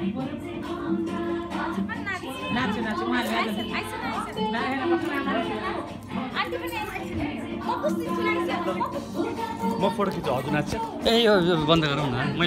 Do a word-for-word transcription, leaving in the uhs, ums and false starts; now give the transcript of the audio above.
नाच्यो नाच्यो उहाँले म फोटो खिच्छु हजुर नाच्छ ए यो बन्द गरौँ न।